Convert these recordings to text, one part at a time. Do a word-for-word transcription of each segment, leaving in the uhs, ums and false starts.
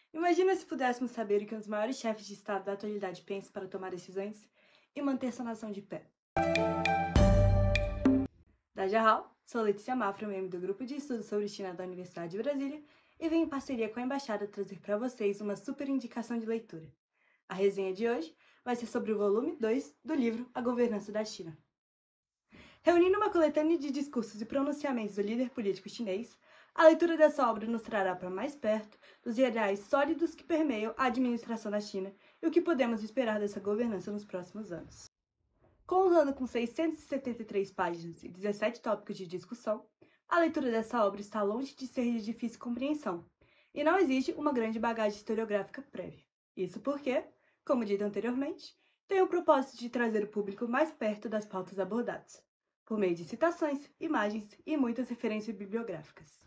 Imagina se pudéssemos saber o que os maiores chefes de Estado da atualidade pensam para tomar decisões e manter sua nação de pé. Da Jarral, sou Letícia Mafra, membro do Grupo de Estudos sobre China da Universidade de Brasília, e venho em parceria com a Embaixada trazer para vocês uma super indicação de leitura. A resenha de hoje vai ser sobre o volume dois do livro A Governança da China. Reunindo uma coletânea de discursos e pronunciamentos do líder político chinês, a leitura dessa obra nos trará para mais perto dos ideais sólidos que permeiam a administração da China e o que podemos esperar dessa governança nos próximos anos. Contando com seiscentas e setenta e três páginas e dezessete tópicos de discussão, a leitura dessa obra está longe de ser de difícil compreensão e não exige uma grande bagagem historiográfica prévia. Isso porque, como dito anteriormente, tem o propósito de trazer o público mais perto das pautas abordadas, por meio de citações, imagens e muitas referências bibliográficas.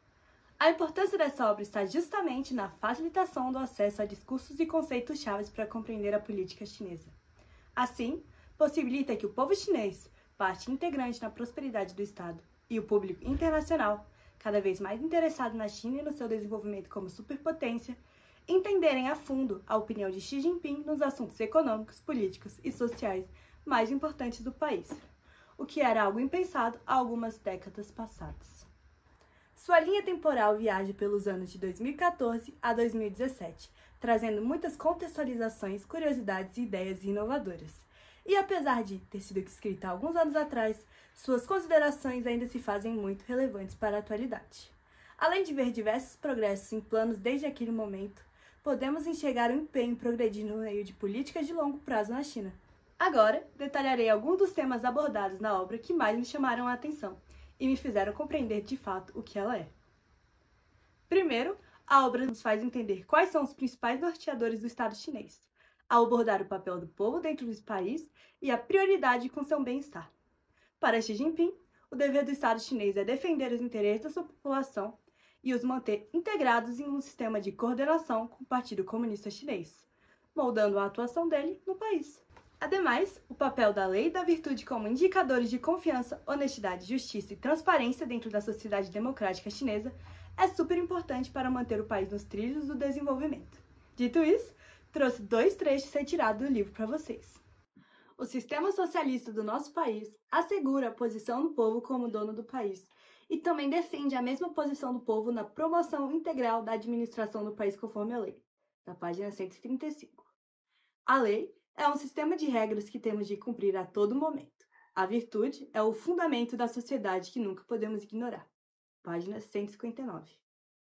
A importância dessa obra está justamente na facilitação do acesso a discursos e conceitos chaves para compreender a política chinesa. Assim, possibilita que o povo chinês, parte integrante na prosperidade do Estado, e o público internacional, cada vez mais interessado na China e no seu desenvolvimento como superpotência, entenderem a fundo a opinião de Xi Jinping nos assuntos econômicos, políticos e sociais mais importantes do país, o que era algo impensado há algumas décadas passadas. Sua linha temporal viaja pelos anos de dois mil e quatorze a dois mil e dezessete, trazendo muitas contextualizações, curiosidades e ideias inovadoras. E apesar de ter sido escrita há alguns anos atrás, suas considerações ainda se fazem muito relevantes para a atualidade. Além de ver diversos progressos em planos desde aquele momento, podemos enxergar o empenho em progredir no meio de políticas de longo prazo na China. Agora, detalharei alguns dos temas abordados na obra que mais me chamaram a atenção e me fizeram compreender de fato o que ela é. Primeiro, a obra nos faz entender quais são os principais norteadores do Estado chinês, ao abordar o papel do povo dentro do país e a prioridade com seu bem-estar. Para Xi Jinping, o dever do Estado chinês é defender os interesses da sua população e os manter integrados em um sistema de coordenação com o Partido Comunista Chinês, moldando a atuação dele no país. Ademais, o papel da lei e da virtude como indicadores de confiança, honestidade, justiça e transparência dentro da sociedade democrática chinesa é super importante para manter o país nos trilhos do desenvolvimento. Dito isso, trouxe dois trechos retirados do livro para vocês. O sistema socialista do nosso país assegura a posição do povo como dono do país e também defende a mesma posição do povo na promoção integral da administração do país conforme a lei, da página cento e trinta e cinco. A lei é um sistema de regras que temos de cumprir a todo momento. A virtude é o fundamento da sociedade que nunca podemos ignorar, página cento e cinquenta e nove.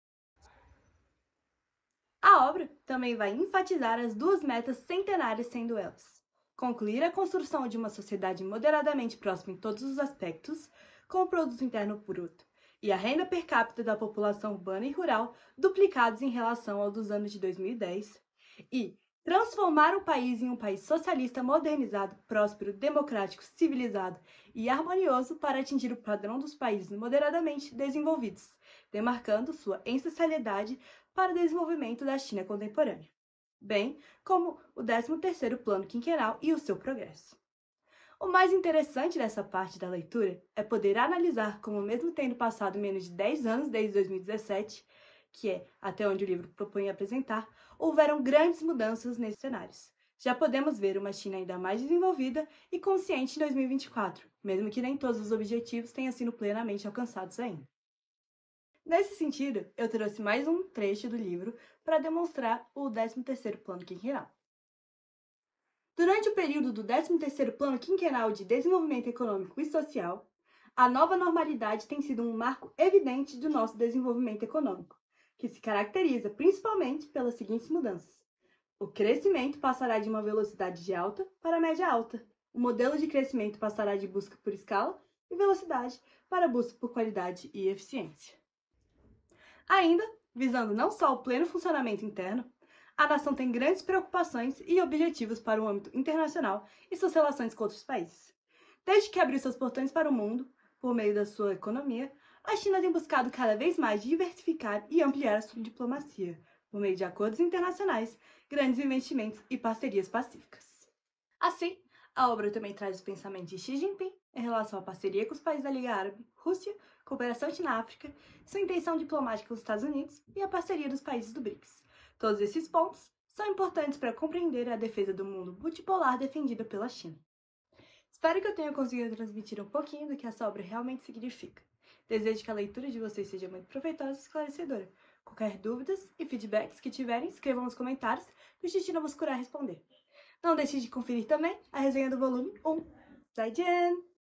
A obra também vai enfatizar as duas metas centenárias, sendo elas: concluir a construção de uma sociedade moderadamente próxima em todos os aspectos, com o produto interno bruto e a renda per capita da população urbana e rural duplicados em relação ao dos anos de dois mil e dez, e transformar o país em um país socialista modernizado, próspero, democrático, civilizado e harmonioso para atingir o padrão dos países moderadamente desenvolvidos, demarcando sua ancestralidade para o desenvolvimento da China contemporânea, bem como o décimo terceiro Plano Quinquenal e o seu progresso. O mais interessante dessa parte da leitura é poder analisar como, mesmo tendo passado menos de dez anos desde dois mil e dezessete, que é até onde o livro propõe apresentar, houveram grandes mudanças nesses cenários. Já podemos ver uma China ainda mais desenvolvida e consciente em dois mil e vinte e quatro, mesmo que nem todos os objetivos tenham sido plenamente alcançados ainda. Nesse sentido, eu trouxe mais um trecho do livro para demonstrar o décimo terceiro Plano Quinquenal. Durante o período do décimo terceiro Plano Quinquenal de Desenvolvimento Econômico e Social, a nova normalidade tem sido um marco evidente do nosso desenvolvimento econômico, que se caracteriza principalmente pelas seguintes mudanças. O crescimento passará de uma velocidade de alta para média alta. O modelo de crescimento passará de busca por escala e velocidade para busca por qualidade e eficiência. Ainda, visando não só o pleno funcionamento interno, a nação tem grandes preocupações e objetivos para o âmbito internacional e suas relações com outros países. Desde que abriu seus portões para o mundo, por meio da sua economia, a China tem buscado cada vez mais diversificar e ampliar a sua diplomacia, por meio de acordos internacionais, grandes investimentos e parcerias pacíficas. Assim, a obra também traz os pensamentos de Xi Jinping em relação à parceria com os países da Liga Árabe, Rússia, cooperação China-África, sua intenção diplomática com os Estados Unidos e a parceria dos países do BRICS, Todos esses pontos são importantes para compreender a defesa do mundo multipolar defendida pela China. Espero que eu tenha conseguido transmitir um pouquinho do que essa obra realmente significa. Desejo que a leitura de vocês seja muito proveitosa e esclarecedora. Qualquer dúvidas e feedbacks que tiverem, escrevam nos comentários que o Justina buscará responder. Não deixe de conferir também a resenha do volume um. Zaijian!